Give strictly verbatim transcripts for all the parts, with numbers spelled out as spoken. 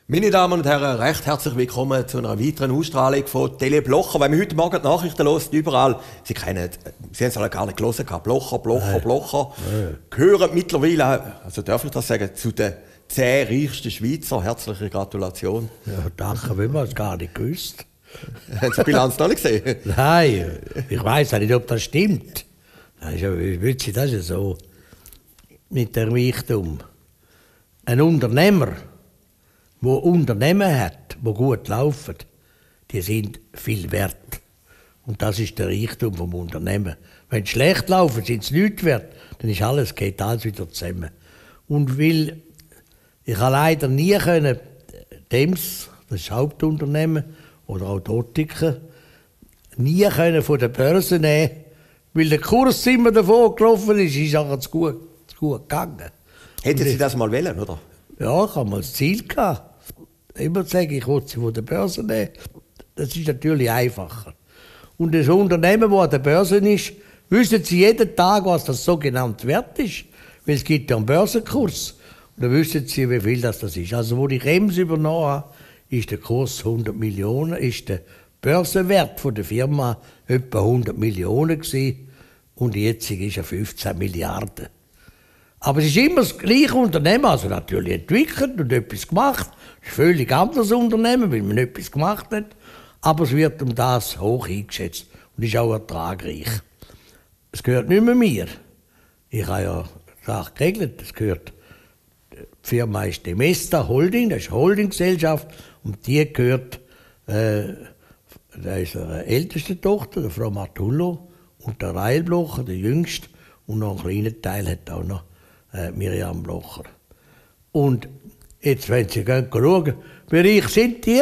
Meine Damen und Herren, recht herzlich willkommen zu einer weiteren Ausstrahlung von Tele Blocher. Wenn wir heute Morgen die Nachrichten hören, überall, Sie kennen, Sie haben es alle gar nicht gelesen, Blocher, Blocher, Nein. Blocher, Nein. gehören mittlerweile, also darf ich das sagen, zu den zehn reichsten Schweizer. Herzliche Gratulation. Ja, danke, wenn man es gar nicht gewusst. Haben Sie die Bilanz noch nicht gesehen? Nein, ich weiss auch nicht, ob das stimmt. Das ist ja, wie das ist so mit dem Reichtum. Ein Unternehmer, der Unternehmen hat, die gut laufen, die sind viel wert. Und das ist der Reichtum vom Unternehmen. Wenn sie schlecht laufen, sind sie nichts wert, dann ist alles, geht alles wieder zusammen. Und weil ich habe leider nie können, Dems, das ist das Hauptunternehmen, oder auch die Ottiker, nie können von der Börse nehmen, weil der Kurs immer davon gelaufen ist, ist auch zu gut, zu gut gegangen. Hätten Sie das mal wollen, oder? Ja, ich habe mal das Ziel gehabt. Immer zu sagen, ich will sie von der Börse nehmen. Das ist natürlich einfacher. Und das Unternehmen, das an der Börse ist, wissen sie jeden Tag, was das sogenannte Wert ist. Weil es gibt ja einen Börsenkurs. Und dann wissen sie, wie viel das, das ist. Also, wo ich Ems übernommen habe, ist der Kurs hundert Millionen, ist der Börsenwert von der Firma etwa hundert Millionen gewesen. Und jetzt ist er fünfzehn Milliarden. Aber es ist immer das gleiche Unternehmen, also natürlich entwickelt und etwas gemacht. Es ist ein völlig anderes Unternehmen, weil man etwas gemacht hat. Aber es wird um das hoch eingeschätzt und ist auch ertragreich. Es gehört nicht mehr mir. Ich habe ja die Sache geregelt. Es gehört, die Firma ist die Mesta Holding, das ist eine Holdinggesellschaft und die gehört äh, der ist eine älteste Tochter, der Frau Martullo, und der Rael Blocher, der jüngste, und noch einen kleinen Teil hat auch noch Äh, Miriam Blocher. Und jetzt, wenn Sie gehen, schauen, wie reich sind die?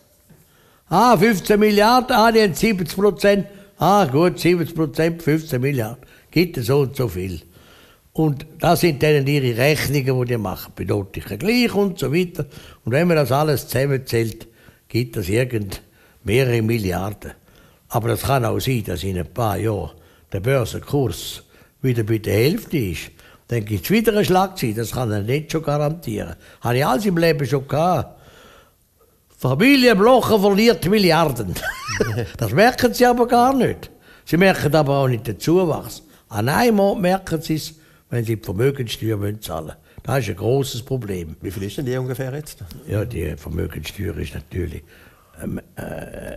Ah, fünfzehn Milliarden, ah, die haben siebzig Prozent. Ah, gut, siebzig Prozent, fünfzehn Milliarden. Gibt es so und so viel. Und das sind dann ihre Rechnungen, die die machen. Bedeutet gleich und so weiter. Und wenn man das alles zusammenzählt, gibt das irgend mehrere Milliarden. Aber das kann auch sein, dass in ein paar Jahren der Börsenkurs wieder bei der Hälfte ist. Dann gibt es wieder eine Schlagzeile, das kann er nicht schon garantieren. Habe ich alles im Leben schon gehabt. Familie Blocher verliert Milliarden. Das merken sie aber gar nicht. Sie merken aber auch nicht den Zuwachs. An einmal merken sie es, wenn sie die Vermögenssteuer zahlen müssen. Das ist ein grosses Problem. Wie viel ist denn die ungefähr jetzt? Ja, die Vermögenssteuer ist natürlich ähm, äh,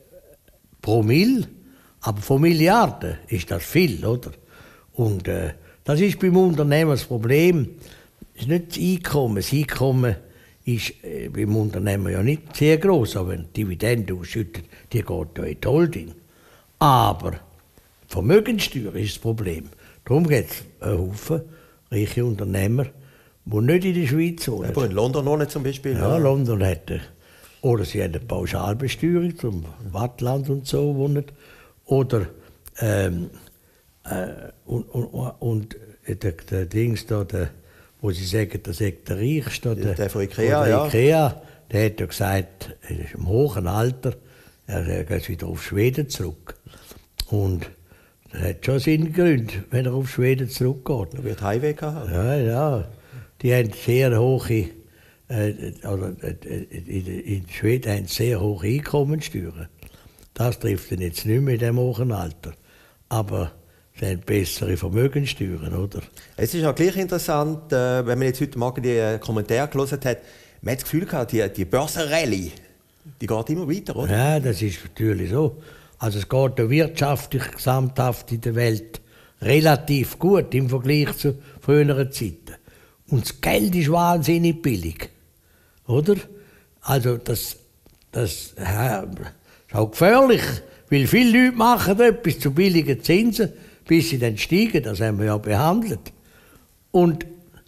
pro Mil, aber von Milliarden ist das viel, oder? Und äh, das ist beim Unternehmen das Problem. Es ist nicht das Einkommen. Das Einkommen ist äh, beim Unternehmen ja nicht sehr gross, aber wenn Dividende ausschüttet, die geht ja in die Holding. Aber die Vermögenssteuer ist das Problem. Darum gibt es einen Haufen reiche Unternehmer, die nicht in der Schweiz wohnen. Aber in London noch nicht zum Beispiel? Ja, ja. London hat eine, oder sie haben eine Pauschalbesteuerung zum Wattland und so wohnen. Oder ähm, Äh, und, und, und der, der Dings da, der, wo sie sagen, der sei der Reichste, der, der von Ikea, der ja. Ikea, der hat ja gesagt, er ist im hohen Alter, er geht wieder auf Schweden zurück. Und das hat schon seinen Grund, wenn er auf Schweden zurückgeht. Er wird Heimweh haben. Ja, ja. Die haben sehr hohe, äh, also, in, in Schweden haben sehr hohe Einkommenssteuern. Das trifft ihn jetzt nicht mehr in diesem hohen Alter. Aber sie haben bessere Vermögenssteuern, oder? Es ist auch gleich interessant, äh, wenn man jetzt heute Morgen die äh, Kommentare gelesen hat, man hat das Gefühl gehabt, die, die Börsenrallye, die geht immer weiter, oder? Ja, das ist natürlich so. Also es geht ja wirtschaftlich gesamthaft in der Welt relativ gut im Vergleich zu früheren Zeiten. Und das Geld ist wahnsinnig billig, oder? Also das, das ja, ist auch gefährlich, weil viele Leute machen etwas zu billigen Zinsen, bis sie dann steigen, das haben wir ja behandelt. Und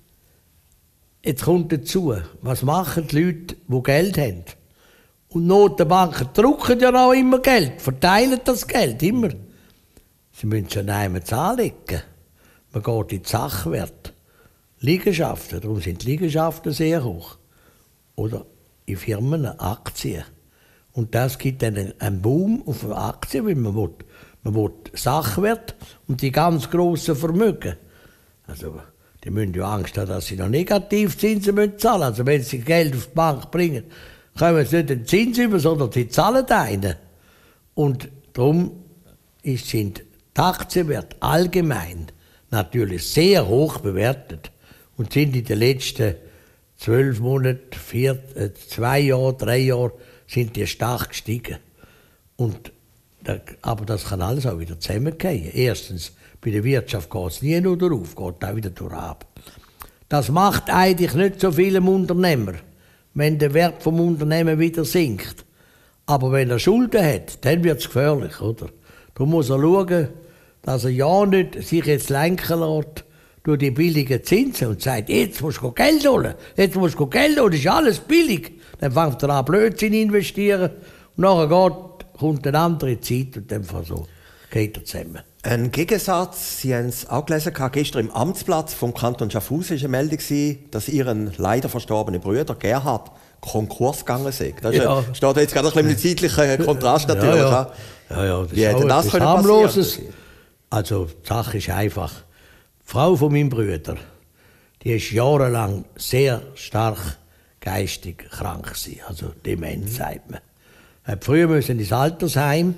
jetzt kommt dazu, was machen die Leute, die Geld haben? Und Notenbanken drucken ja auch immer Geld, verteilen das Geld, immer. Sie müssen es ja einmal anlegen. Man geht in die Sachwerte. Liegenschaften, darum sind die Liegenschaften sehr hoch. Oder in Firmen Aktien. Und das gibt dann einen Boom auf Aktien, weil man will, man will Sachwert und die ganz grossen Vermögen. Also die müssen ja Angst haben, dass sie noch Negativzinsen müssen zahlen. Also wenn sie Geld auf die Bank bringen, kommen sie nicht den Zins über, sondern sie zahlen einen. Und darum sind die Aktienwerte allgemein natürlich sehr hoch bewertet und sind in den letzten zwölf Monaten, vier, äh, zwei Jahre, drei Jahre sind die stark gestiegen. Und da, aber das kann alles auch wieder zusammengehen. Erstens, bei der Wirtschaft geht es nie nur darauf, geht auch wieder durchab. Das macht eigentlich nicht so vielem Unternehmer, wenn der Wert vom Unternehmen wieder sinkt. Aber wenn er Schulden hat, dann wird es gefährlich, oder? Da muss er schauen, dass er ja nicht sich jetzt lenken lässt durch die billigen Zinsen und sagt, jetzt musst du Geld holen, jetzt musst du Geld holen, das ist alles billig. Dann fängt er an Blödsinn investieren und nachher geht, kommt eine andere Zeit und dann so geht er zusammen. Ein Gegensatz, Sie haben es auch gelesen, gestern im Amtsblatt vom Kanton Schaffhausen war eine Meldung, dass Ihren leider verstorbenen Bruder Gerhard Konkurs gegangen ist. Das ja. ist, steht jetzt gerade ein bisschen im zeitlichen Kontrast natürlich. Ja, ja. Ja, ja, das Wie hätte das etwas harmloses. Also die Sache ist einfach, die Frau von meinem Bruder, die ist jahrelang sehr stark geistig krank gewesen, also dement, mhm. sagt man. Hat früher müssen ins Altersheim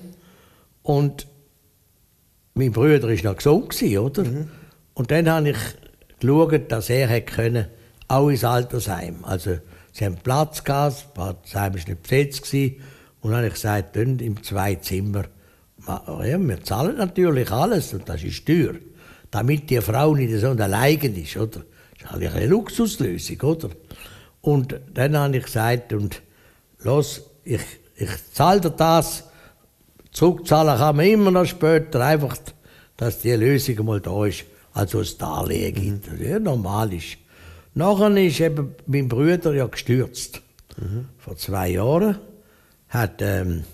und mein Bruder war noch gesund gewesen, oder? Mhm. Und dann habe ich geschaut, dass er hätte können, auch ins Altersheim. Also sie haben Platz gehabt, das Heim war nicht besetzt gewesen, und dann habe ich gesagt, dann im zwei Zimmer, ja, wir zahlen natürlich alles und das ist teuer, damit die Frau nicht so allein ist, oder? Das ist eigentlich eine Luxuslösung, oder? Und dann habe ich gesagt, und los, ich, ich zahle dir das, zurückzahlen kann man immer noch später, einfach, dass die Lösung mal da ist, also ein Darlehen gibt, das ja normal ist. Nachher ist eben mein Bruder ja gestürzt, mhm. vor zwei Jahren, hat ähm,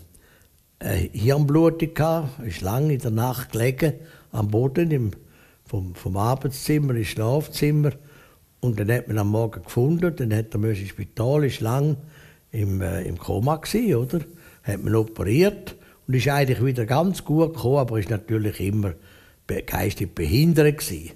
eine Hirnblutung gehabt, ist lange in der Nacht gelegen, am Boden im, vom, vom Arbeitszimmer ins Schlafzimmer. Und dann hat man am Morgen gefunden, dann hat er ins Spital, ist lang im, äh, im Koma gewesen, oder? Hat man operiert und ist eigentlich wieder ganz gut gekommen, aber ist natürlich immer geistig behindert gewesen.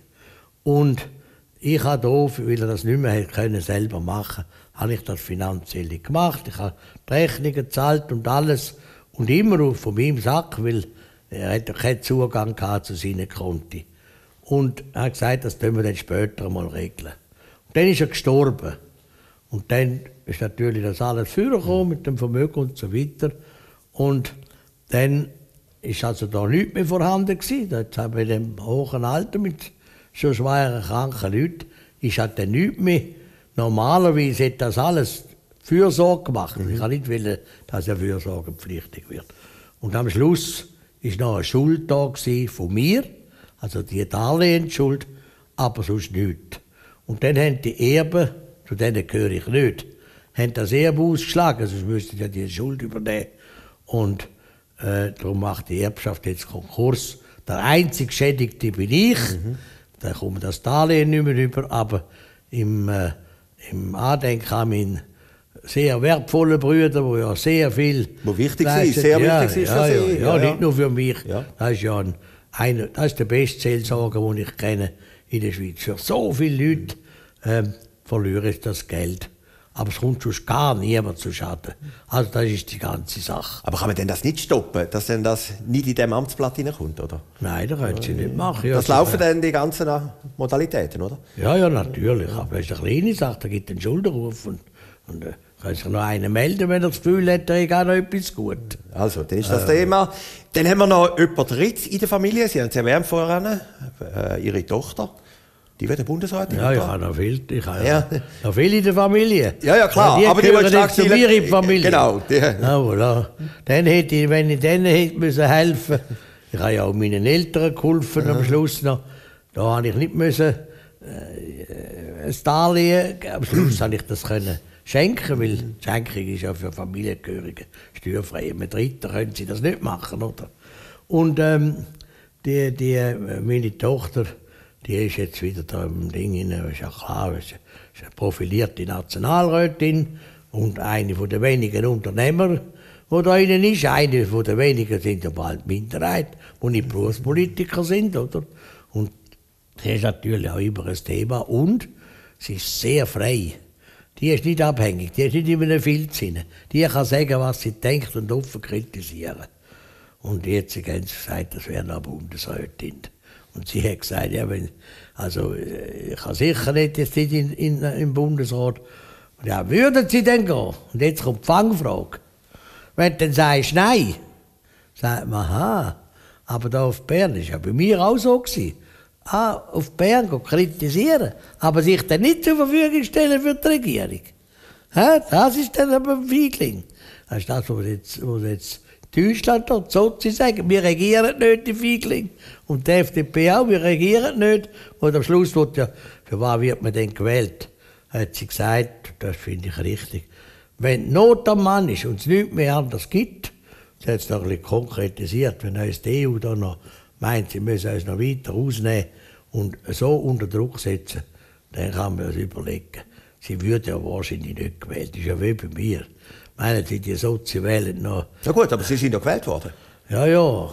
Und ich habe da, weil er das nicht mehr können, selber machen konnte, habe ich das finanziell gemacht. Ich habe die Rechnungen gezahlt und alles. Und immer von meinem Sack, weil er hatte keinen Zugang zu seinen Konten. Und er hat gesagt, das können wir dann später mal regeln. Und dann ist er gestorben. Und dann ist natürlich das alles vorgekommen mit dem Vermögen und so weiter. Und dann ist also da nichts mehr vorhanden gewesen. Jetzt haben wir in dem hohen Alter mit schon schweren, kranken Leuten, ist halt dann nichts mehr. Normalerweise hat das alles Fürsorge gemacht. Mhm. Ich kann nicht wollen, dass er fürsorgepflichtig wird. Und am Schluss war noch eine Schuld da von mir, also die Darlehensschuld, aber sonst nichts. Und dann haben die Erben, zu denen gehöre ich nicht, haben das Erbe ausgeschlagen, sonst müssten ja die Schuld übernehmen. Und äh, darum macht die Erbschaft jetzt Konkurs. Der einzige Geschädigte bin ich. Mhm. Da kommt das Darlehen nicht mehr rüber, aber im, äh, im Andenken an meinen sehr wertvollen Brüder, der ja sehr viel... Wo wichtig ist, sehr ja, wichtig ist ja, für ja, Sie. ja, ja, nicht nur für mich. Ja. Das ist ja ein, ein, das ist der beste Seelsorger, den ich kenne in der Schweiz. Für so viele Leute ähm, verliere ich das Geld. Aber es kommt sonst gar niemand zu Schaden. Also das ist die ganze Sache. Aber kann man denn das nicht stoppen, dass denn das nicht in diesem Amtsblatt hineinkommt, oder? Nein, das können Sie nicht machen. Ja, das laufen dann die ganzen Modalitäten, oder? Ja, ja, natürlich. Aber das ist eine kleine Sache, da gibt es einen Schuldenruf. Und, und äh, kann sich noch einer melden, wenn er das Gefühl hat, er hat auch noch etwas gut. Also, dann ist das äh. Thema. Dann haben wir noch jemanden dritt in der Familie. Sie haben es erwähnt vorhin, äh, Ihre Tochter. Die wird Bundesrätin. Ja, ich habe noch viel, ich habe ja. noch viel in der Familie. Ja, ja, klar. Ja, die aber die gehören jetzt zu mir in die Familie. Genau. Die. Ja, voilà. Dann hätte ich, wenn ich denen hätte müssen helfen, ich habe ja auch meinen Eltern geholfen am Schluss noch. Da habe ich nicht müssen äh, ein Darlehen. Am Schluss habe ich das können schenken, weil die Schenkung ist ja für Familienangehörige steuerfrei. Mit Dritten können sie das nicht machen, oder? Und ähm, die, die, meine Tochter, die ist jetzt wieder da im Ding rein, ist ja klar, sie ist eine profilierte Nationalrätin und eine der wenigen Unternehmer, die da innen ist. Eine der wenigen sind ja bald Minderheit, die nicht Berufspolitiker sind, oder? Und Das ist natürlich auch immer ein Thema und sie ist sehr frei. Die ist nicht abhängig, die ist nicht in einem Filz drin. Die kann sagen, was sie denkt und offen kritisieren. Und jetzt haben sie gesagt, das wäre eine Bundesrätin. Und sie hat gesagt, ja, wenn, also ich kann sicher nicht jetzt nicht in, in, im Bundesrat. Und ja, würden Sie denn gehen? Und jetzt kommt die Fangfrage. Wenn du dann sagst, nein, sagt man, aha, aber da auf Bern ist ja bei mir auch so gewesen. Ah, auf Bern gehen kritisieren, aber sich dann nicht zur Verfügung stellen für die Regierung. Hä? Das ist dann aber ein Feigling. Das ist das, was jetzt, was jetzt Deutschland dort Sozi sagen, wir regieren nicht, die Feigling. Und die F D P auch, wir regieren nicht. Und am Schluss wird ja, für was wird man denn gewählt? Hat sie gesagt, das finde ich richtig. Wenn Not am Mann ist und es nichts mehr anders gibt, das hat es noch ein bisschen konkretisiert, wenn uns die E U da noch meint, sie müssen uns noch weiter rausnehmen und so unter Druck setzen, dann kann man das überlegen. Sie würde ja wahrscheinlich nicht gewählt, das ist ja wie bei mir. Meinen Sie, die Sozi wählen noch? Na gut, aber Sie sind ja gewählt worden. Ja, ja.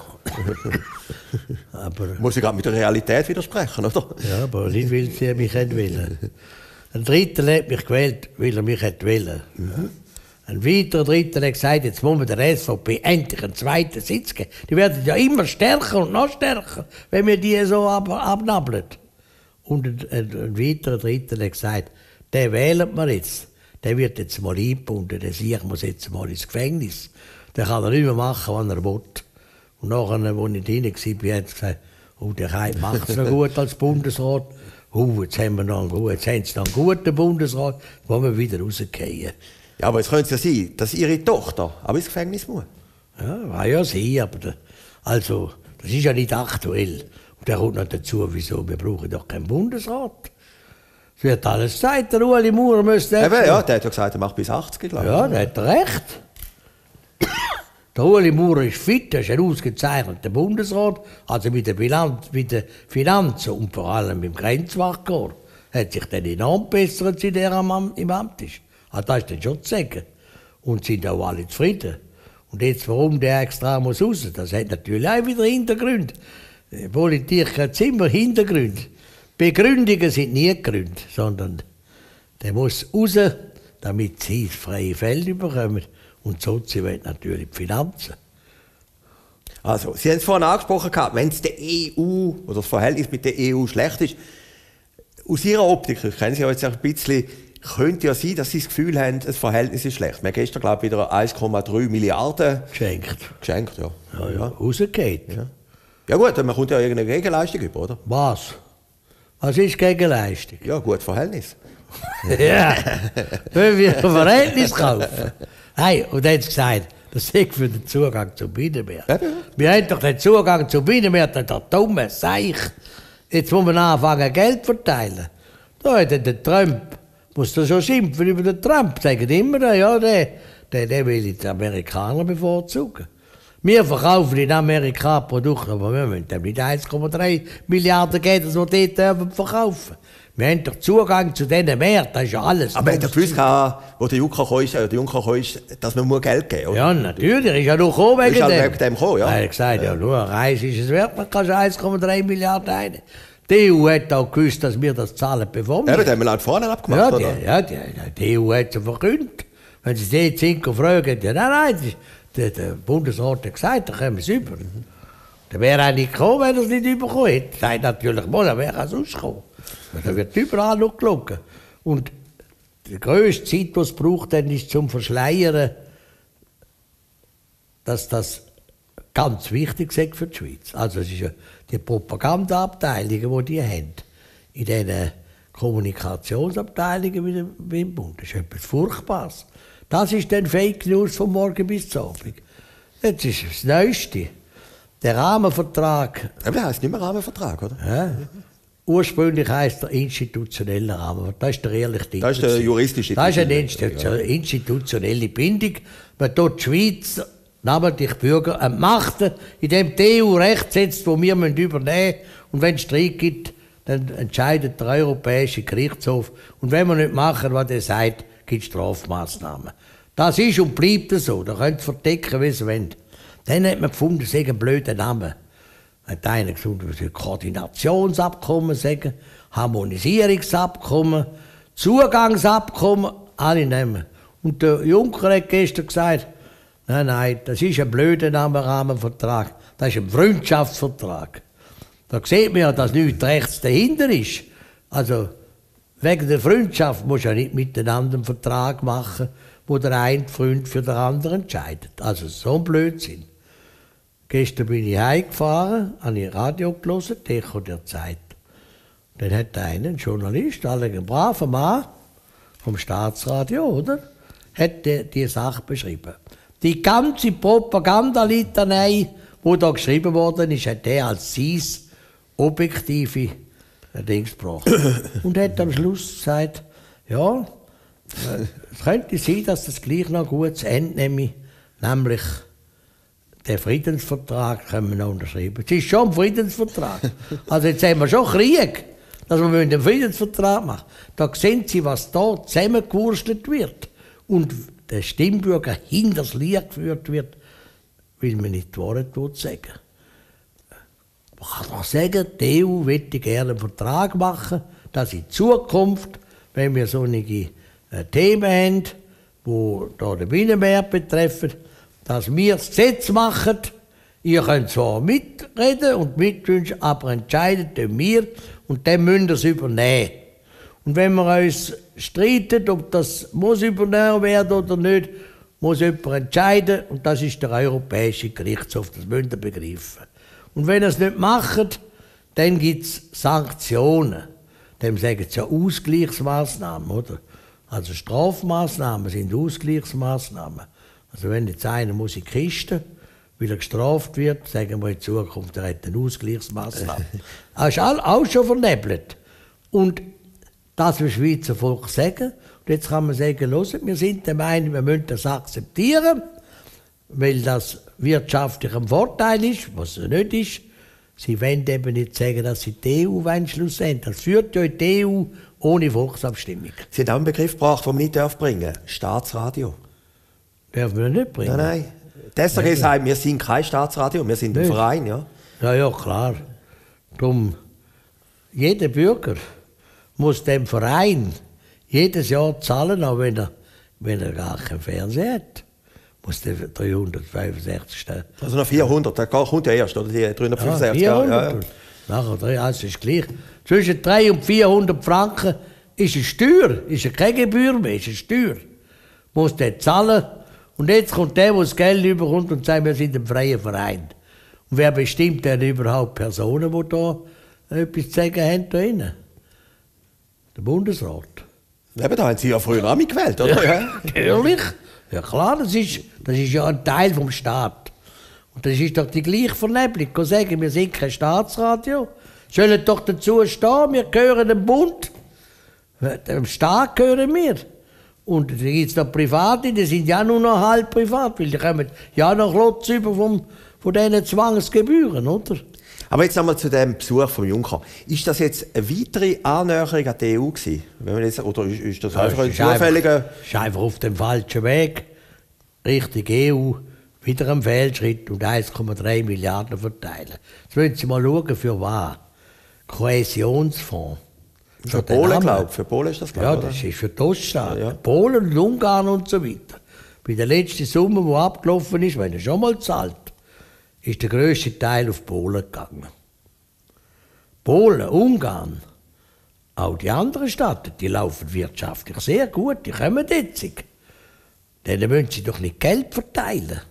aber, Muss ich gerade mit der Realität widersprechen, oder? ja, aber nicht, weil sie mich nicht wählen. Ein Dritter hat mich gewählt, weil er mich wählen. Mhm. Ein weiterer Dritter hat gesagt, jetzt muss man der S V P endlich einen zweiten Sitz geben. Die werden ja immer stärker und noch stärker, wenn wir die so ab abnabeln. Und ein, ein, ein weiterer Dritter hat gesagt, den wählen wir jetzt. Der wird jetzt mal eingebunden, der Sieg muss jetzt mal ins Gefängnis. Der kann er nicht mehr machen, was er will. Und nachher, als ich drin war, haben sie gesagt, oh, der macht es noch gut als Bundesrat. Oh, jetzt haben wir noch einen, jetzt haben sie noch einen guten Bundesrat, wo wir wieder rausgehen. Ja, aber es könnte ja sein, dass Ihre Tochter aber ins Gefängnis muss. Ja, war ja sie, aber der, also, das ist ja nicht aktuell. Und der kommt noch dazu, wieso, wir brauchen doch keinen Bundesrat. Es wird alles gesagt, der Ueli Maurer müsste... Eben, ja, der hat ja gesagt, er macht bis achtzig, glaube ich. Ja, der hat recht. Der Ueli Maurer ist fit, er ist ein ausgezeichneter Bundesrat, also mit der Bilanz, mit den Finanzen und vor allem im Grenzwachkorps hat sich dann enorm gebessert, seit er am, im Amt ist. Also das ist dann schon zu sagen. Und sind auch alle zufrieden. Und jetzt, warum der extra muss raus, das hat natürlich auch wieder Hintergründe. Politik hat immer Hintergründe. Begründungen sind nie Gründe, sondern der muss raus, damit sie das freie Feld bekommen. Und so sie wollen natürlich die Finanzen. Also, Sie haben es vorhin angesprochen, wenn es der E U oder das Verhältnis mit der E U schlecht ist, aus Ihrer Optik, ich kenne Sie ja jetzt ein bisschen, könnte ja sein, dass Sie das Gefühl haben, das Verhältnis ist schlecht. Wir haben gestern, glaube ich, wieder eins Komma drei Milliarden geschenkt. Geschenkt, ja. Ja, ja, rausgeht. Ja. Ja gut, man kommt ja irgendeine Gegenleistung über, oder? Was? Was ist Gegenleistung? Ja, gut Verhältnis. Ja, wenn wir ein Verhältnis kaufen. Hey, und dann hat sie gesagt, das sei für den Zugang zum Binnenmarkt. Ja, ja. Wir haben doch den Zugang zum Binnenmarkt, der dumme Seich. Jetzt muss man anfangen, Geld verteilen. Da hat der Trump, muss da schon schimpfen über den Trump, sagen immer, ja, der, der, der will die Amerikaner bevorzugen. Wir verkaufen in Amerika Produkte, aber wir müssen dem nicht eins Komma drei Milliarden geben, dass wir dort verkaufen. Wir haben doch Zugang zu diesen Märkten, das ist ja alles. Aber hat er gewusst, wo der Juncker kam, äh, der Juncker kam, dass man Geld geben muss? Ja, natürlich, er ist ja nur gekommen wegen ist dem. wegen dem gekommen, ja. Er hat gesagt, ja, nur eine Reise ist es wert, man kann schon eins Komma drei Milliarden ein. Die E U hat auch gewusst, dass wir das zahlen, bevor wir... Ja, den haben wir laut vorne abgemacht, ja, die, oder? Ja, die, die E U hat es verkündet. Wenn sie die Zinker fragen, ja, nein, nein, der, der Bundesrat hat gesagt, da kommen wir über. Der wäre eigentlich gekommen, wenn er es nicht bekommen hätte. Sagt natürlich mal, dann wäre er sonst gekommen. Da wird überall noch gelogen. Und die grösste Zeit, die es braucht, dann ist zum Verschleiern, dass das ganz wichtig ist für die Schweiz. Also es ist ja die Propagandaabteilungen, die die haben, in diesen Kommunikationsabteilungen wie, wie im Bund. Das ist etwas Furchtbares. Das ist dann Fake News von morgen bis zum Abend. Jetzt ist das Neueste. Der Rahmenvertrag. Aber der heisst nicht mehr Rahmenvertrag, oder? Ja. Ursprünglich heisst der institutionelle Rahmenvertrag. Das ist der ehrliche Titel. Das ist der juristische Das ist eine institutionelle Bindung. Man tut die Schweiz, namentlich die Bürger, entmachten, indem die E U Recht setzt, das wir übernehmen müssen. Und wenn es Streit gibt, dann entscheidet der Europäische Gerichtshof. Und wenn wir nicht machen, was er sagt, gibt es Strafmaßnahmen. Das ist und bleibt so. Da könnt ihr verdecken, wie ihr wollt. Dann hat man gefunden, das ist ein blöder Name. Hat einer gesagt, wir sollen Koordinationsabkommen sagen, Harmonisierungsabkommen, Zugangsabkommen, alle nehmen. Und der Juncker hat gestern gesagt, nein, nein, das ist ein blöder Rahmenvertrag, das ist ein Freundschaftsvertrag. Da sieht man ja, dass nichts rechts dahinter ist. Also, wegen der Freundschaft muss ja nicht miteinander einen Vertrag machen, wo der eine Freund für den anderen entscheidet. Also so ein Blödsinn. Gestern bin ich heimgefahren, habe ich Radio gelesen, die Echo der Zeit. Dann hat einer, ein Journalist, ein braver Mann vom Staatsradio, oder? Hat die, die Sache beschrieben. Die ganze Propagandalitanei, die da geschrieben worden ist, hat er als Cis objektive Dings gebracht. Und hat am Schluss gesagt, ja, es könnte sein, dass das gleich noch gut zu Ende nehme, nämlich den Friedensvertrag können wir noch unterschreiben. Es ist schon ein Friedensvertrag. Also jetzt haben wir schon Krieg, dass wir einen Friedensvertrag machen müssen. Da sehen Sie, was da zusammengewurstelt wird. Und der Stimmbürger hinters Licht geführt wird, weil man nicht die Wahrheit sagen. Man kann auch sagen, die E U möchte gerne einen Vertrag machen, dass in Zukunft, wenn wir solche äh, Themen haben, die da den Binnenmarkt betreffen, dass wir das Gesetz machen. Ihr könnt zwar mitreden und mitwünschen, aber entscheiden tun wir und dann müsst ihr es übernehmen. Und wenn wir uns streiten, ob das muss übernommen werden oder nicht, muss jemand entscheiden und das ist der Europäische Gerichtshof, das müsst ihr begreifen. Und wenn ihr es nicht macht, dann gibt es Sanktionen. Dem sagen sie ja Ausgleichsmaßnahmen, oder? Also Strafmaßnahmen sind Ausgleichsmaßnahmen. Also wenn jetzt einer muss in die Kiste, weil er gestraft wird, sagen wir in Zukunft, er hat eine Ausgleichsmaßnahme. Das ist auch schon vernebelt. Und das will das Schweizer Volk sagen. Und jetzt kann man sagen, hört, wir sind der Meinung, wir müssen das akzeptieren, weil das wirtschaftlich ein Vorteil ist, was es nicht ist. Sie wollen eben nicht sagen, dass sie die E U wollen, schlussendlich. Das führt ja in die E U ohne Volksabstimmung. Sie haben auch einen Begriff gebracht, den man nicht bringen darf. Staatsradio. Dürfen wir nicht bringen? Nein, nein. Die S R G sagt, wir sind kein Staatsradio, wir sind ein nicht. Verein. Ja, ja, ja klar. Darum, jeder Bürger muss dem Verein jedes Jahr zahlen, auch wenn er, wenn er gar keinen Fernseher hat. Muss der dreihundertfünfundsechzig stellen. Also noch vierhundert, da kommt ja erst, oder die dreihundertfünfundsechzig. Ja, vierhundert. Ja, ja. Nachher drei, also ist gleich. Zwischen dreihundert und vierhundert Franken ist eine Steuer, ist keine Gebühr mehr, ist eine Steuer. Muss der zahlen. Und jetzt kommt der, der das Geld überkommt und sagt, wir sind ein freier Verein. Und wer bestimmt denn überhaupt Personen, die da etwas zu sagen haben da drinnen? Der Bundesrat. Eben, da haben Sie ja früher auch mitgewählt, oder? Ja, natürlich. Ja klar, das ist, das ist ja ein Teil vom Staat. Und das ist doch die gleiche Vernebelung. Ich kann sagen, wir sind kein Staatsradio. Sollen doch dazu stehen, wir gehören dem Bund. Dem Staat gehören wir. Und da gibt es noch Private, die sind ja nur noch halb privat, weil die kommen ja noch Lotz über vom, von diesen Zwangsgebühren, oder? Aber jetzt einmal zu dem Besuch von Juncker. Ist das jetzt eine weitere Annäherung an die E U gewesen? Wenn man jetzt, oder ist, ist das Ja, einfach ein es ist einfach, zufälliger... ist einfach auf dem falschen Weg. Richtung E U, wieder ein Fehlschritt und eins Komma drei Milliarden verteilen. Jetzt wollen Sie mal schauen, für was. Kohäsionsfonds. Für Polen, glaube ich. Für Polen ist das, glaube Ja, ich. das ist für die Oststaaten. Ja, ja. Polen und Ungarn und so weiter. Bei der letzten Summe, die abgelaufen ist, wenn er schon mal zahlt, ist der grösste Teil auf Polen gegangen. Polen, Ungarn, auch die anderen Staaten, die laufen wirtschaftlich sehr gut, die kommen jetzt. Denen müssen sie doch nicht Geld verteilen.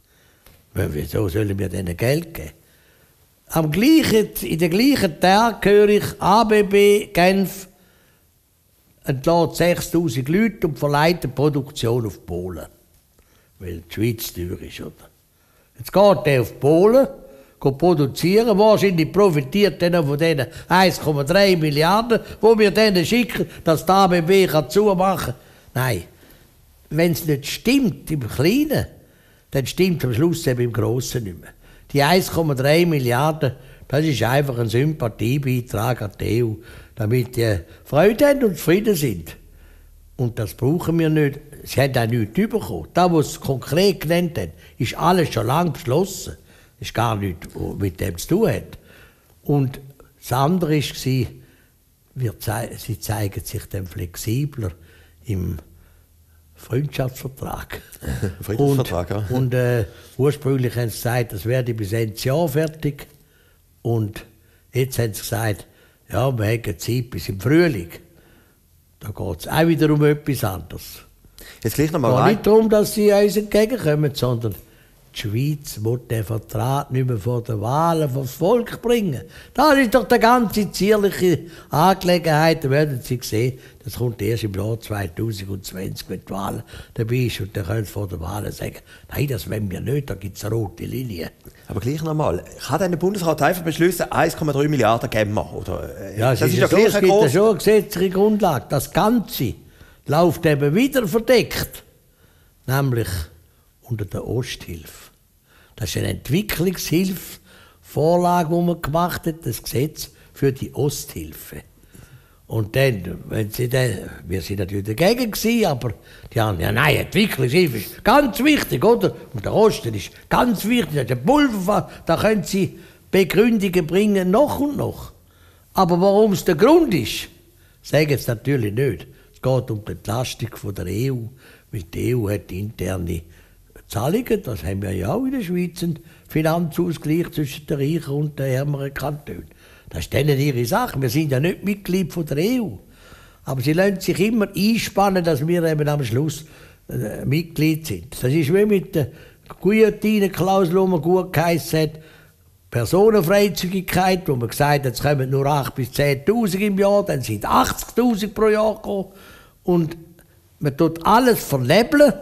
Wieso sollen wir denen Geld geben? Am gleichen, in den gleichen Tag höre ich, A B B Genf entlässt sechstausend Leute und verleiht die Produktion auf Polen. Weil die Schweiz teuer ist, oder? Jetzt geht er auf Polen, geht produzieren, wahrscheinlich profitiert er von diesen eins Komma drei Milliarden, die wir denen schicken, dass die A B B kann zumachen kann. Nein, wenn es nicht stimmt im Kleinen, dann stimmt am Schluss eben im Grossen nicht mehr. Die eins Komma drei Milliarden, das ist einfach ein Sympathiebeitrag an die E U, damit die Freude haben und zufrieden sind. Und das brauchen wir nicht. Sie haben auch nichts bekommen. Das, was sie konkret genannt haben, ist alles schon lange beschlossen. ist gar nichts, was mit dem zu tun hat. Und das andere war, wir zei sie zeigen sich dann flexibler im Freundschaftsvertrag. Freundschaftsvertrag, ja. Und, und äh, ursprünglich haben sie gesagt, das werde bis Ende Jahr fertig. Und jetzt haben sie gesagt, ja, wir haben Zeit bis im Frühling. Da geht es auch wieder um etwas anderes. Jetzt gleich noch mal Es geht rein. nicht darum, dass sie uns entgegenkommen, sondern die Schweiz will den Vertrag nicht mehr vor den Wahlen vor das Volk bringen. Das ist doch die ganze zierliche Angelegenheit. Da werden Sie sehen, das kommt erst im Jahr zweitausendzwanzig, wenn die Wahl dabei ist. Und dann können Sie vor den Wahlen sagen, nein, das wollen wir nicht, da gibt es eine rote Linie. Aber gleich noch mal. Kann denn der Bundesrat einfach beschließen, eins Komma drei Milliarden geben wir? Oder, äh, Ja, es, das ist ist ja doch so, gleich es ein gibt ja gross- schon eine gesetzliche Grundlage. Das Ganze läuft eben wieder verdeckt, nämlich unter der Osthilfe. Das ist eine Entwicklungshilfe, Vorlage, die man gemacht hat, das Gesetz für die Osthilfe. Und dann, wenn sie dann, wir sind natürlich dagegen gewesen, aber die haben, ja nein, Entwicklungshilfe ist ganz wichtig, oder? Und der Osten ist ganz wichtig, das ist ein Pulver, da können sie Begründungen bringen, noch und noch. Aber warum es der Grund ist, sagen sie natürlich nicht. Es geht um die Entlastung von der E U, weil die E U hat interne Zahlungen, das haben wir ja auch in der Schweiz, einen Finanzausgleich zwischen den reichen und den ärmeren Kantonen. Das ist denen ihre Sache. Wir sind ja nicht Mitglied von der E U. Aber sie lassen sich immer einspannen, dass wir eben am Schluss äh, Mitglied sind. Das ist wie mit der Guillotine-Klausel, die man gut geheissen hat. Personenfreizügigkeit, wo man gesagt hat, es kommen nur achttausend bis zehntausend im Jahr, dann sind achtzigtausend pro Jahr gekommen. Und man tut alles verlebeln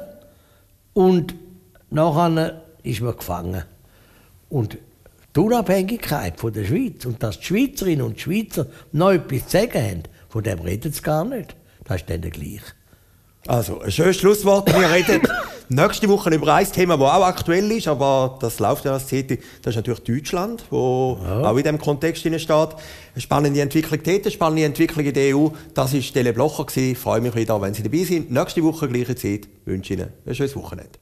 und nachher ist man gefangen. Und die Unabhängigkeit von der Schweiz und dass die Schweizerinnen und Schweizer noch etwas zu sagen haben, von dem reden sie gar nicht. Das ist dann gleich. Also, ein schönes Schlusswort. Wir reden nächste Woche über ein Thema, das auch aktuell ist, aber das läuft ja als C T. Das ist natürlich Deutschland, wo ja. auch in diesem Kontext steht. Eine spannende Entwicklung dort, eine spannende Entwicklung in der E U. Das war Tele Blocher. Ich freue mich wieder, wenn Sie dabei sind. Nächste Woche, gleiche Zeit. Ich wünsche Ihnen ein schönes Wochenende.